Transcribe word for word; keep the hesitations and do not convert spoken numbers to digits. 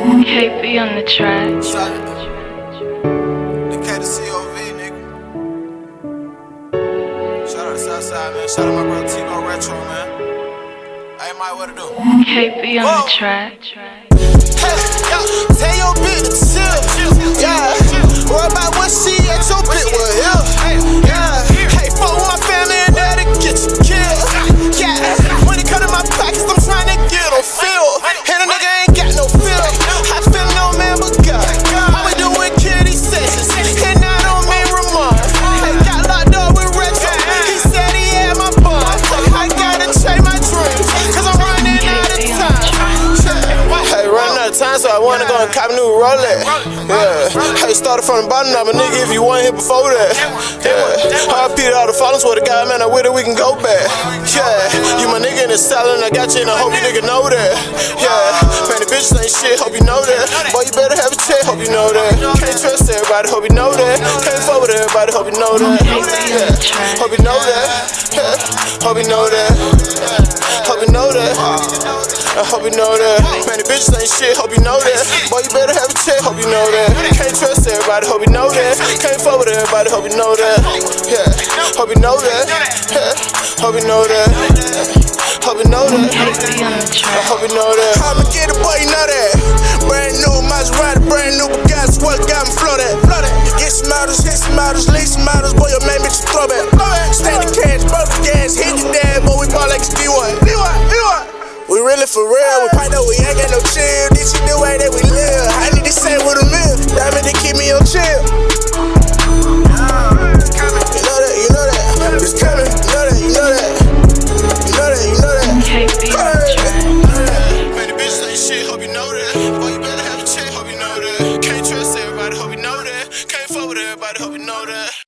K B on the track. The K to C O V, nigga. Shout out to Southside, man. Shout out to my brother T-Go Retro, man. Hey, Mike, what to do? K B on the track. Hey, yo, tell your bitch to chill. Yeah, worry about what she at your bitch will heal. Yeah, hey, fuck with my family and that'll get you killed. Yeah, when it come to my pockets, I'm trying to get them filled. And a nigga ain't got no feel. I feel no man but God. All we do is kill these sessions, and I don't mean Ramon. Hey, got locked up with Retro. He said he had my bond. I gotta chase my dreams, cause I'm running out of time. Hey, running out of time, so I wanna go and cop a new Rolex. Yeah, hey, started from the bottom, I'm a nigga if you weren't here before that. Yeah, I repeated all the followers, swear to God, man, I with it, we can go back. Yeah, you my nigga in the salad, and I got you, and I hope you nigga know that. Yeah, man, the bitches ain't shit, hope you know that. Boy, you better have a check, hope you know that. Can't trust everybody, hope you know that. Can't fuck with everybody, hope you know that. Yeah, hope you know that. Yeah, hope you know that. Hope you know that. I hope you know that. Man, the bitches ain't shit, hope you know that. Boy, you better have a check, hope you know that. Can't trust everybody, hope you know that. Can't fuck with everybody, hope you know that. Yeah, hope you know that. Yeah, hope you know that. Hope you know that. I hope you know that. I'ma get it, boy, you know that. Brand new Maserati, brand new Bugatti, what got me flooded. Get some models, hit some models, leave some models, boy, your main bitch a throwback. Stand the cash, broke the gas, hit the dad, boy, we ball like a D one. We really for real, we probably know we ain't got no chill. This is the way that we live. I need to say with a meal, diamond to keep me on chill. You know that, you know that, it's coming. You know that, you know that, you know that, you know that. K B on the track. Man, the bitches ain't shit, hope you know that. Boy, you better have a check, hope you know that. Can't trust everybody, hope you know that. Can't fuck with everybody, hope you know that.